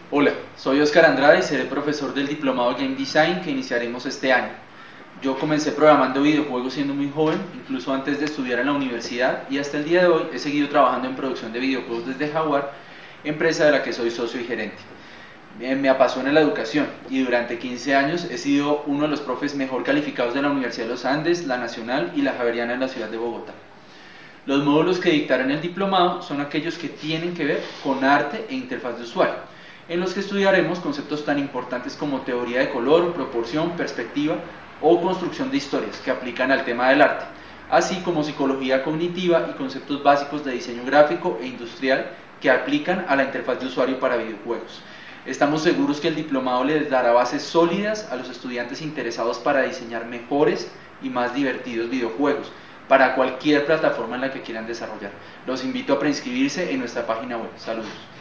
Hola, soy Oscar Andrade y seré profesor del Diplomado Game Design que iniciaremos este año. Yo comencé programando videojuegos siendo muy joven, incluso antes de estudiar en la universidad, y hasta el día de hoy he seguido trabajando en producción de videojuegos desde Jaguar, empresa de la que soy socio y gerente. Me apasiona la educación y durante 15 años he sido uno de los profes mejor calificados de la Universidad de los Andes, la Nacional y la Javeriana en la ciudad de Bogotá. Los módulos que dictarán el diplomado son aquellos que tienen que ver con arte e interfaz de usuario, en los que estudiaremos conceptos tan importantes como teoría de color, proporción, perspectiva o construcción de historias que aplican al tema del arte, así como psicología cognitiva y conceptos básicos de diseño gráfico e industrial que aplican a la interfaz de usuario para videojuegos. Estamos seguros que el diplomado les dará bases sólidas a los estudiantes interesados para diseñar mejores y más divertidos videojuegos para cualquier plataforma en la que quieran desarrollar. Los invito a preinscribirse en nuestra página web. Saludos.